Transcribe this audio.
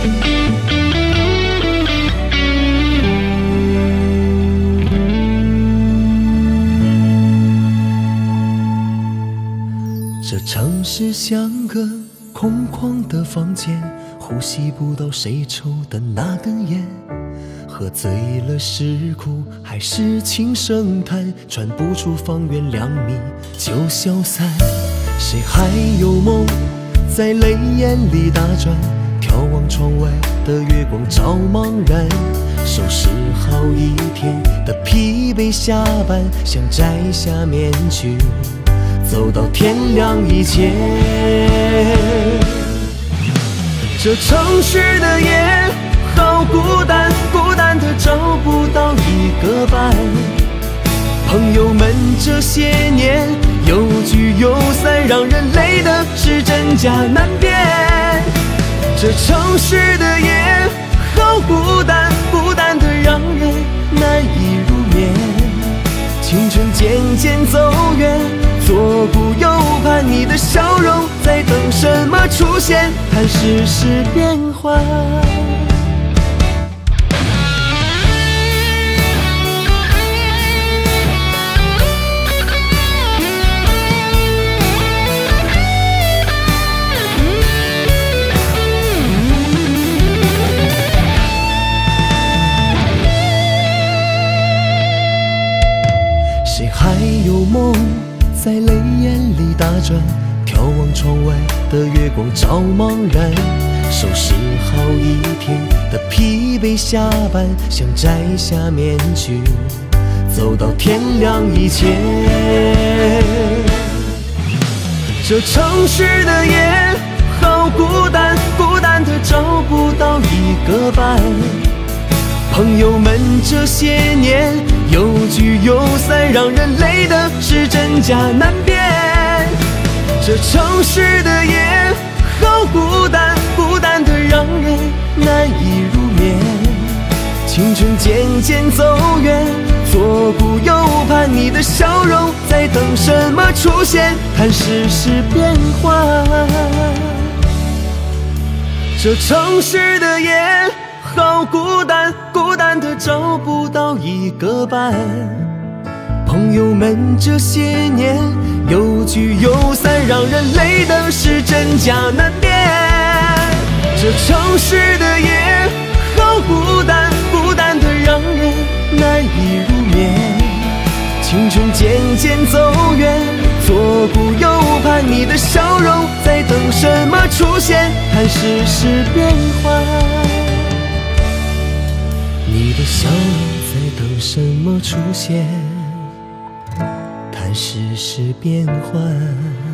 这城市像个空旷的房间，呼吸不到谁抽的那根烟。喝醉了是苦还是轻声叹，传不出方圆2米就消散。谁还有梦在泪眼里打转，眺望窗外的月光照茫然。收拾好一天的疲惫下班，想摘下面具走到天亮以前。这城市的夜好孤单，孤单的找不到一个伴。朋友们这些年有聚有散，让人累的是真假难辨。这城市的夜好孤单，孤单的让人难以入眠。青春渐渐走远，左顾右盼，你的笑容在等什么出现？看世事变幻。谁还有梦在泪眼里打转，眺望窗外的月光照茫然。收拾好一天的疲惫下班，想摘下面具走到天亮以前。这城市的夜好孤单，孤单的找不到一个伴。朋友们这些年有聚有散，让人累的是真假难辨。这城市的夜好孤单，孤单的让人难以入眠。青春渐渐走远，左顾右盼，你的笑容在等什么出现？看世事变幻。这城市的夜好孤单，孤单的找不到一个伴。朋友们这些年有聚有散，让人累的是真假难辨。这城市的夜好孤单，孤单的让人难以入眠。青春渐渐走远，左顾右盼，你的笑容在等什么出现？看世事变幻。你的笑容在等什么出现？看世事变幻。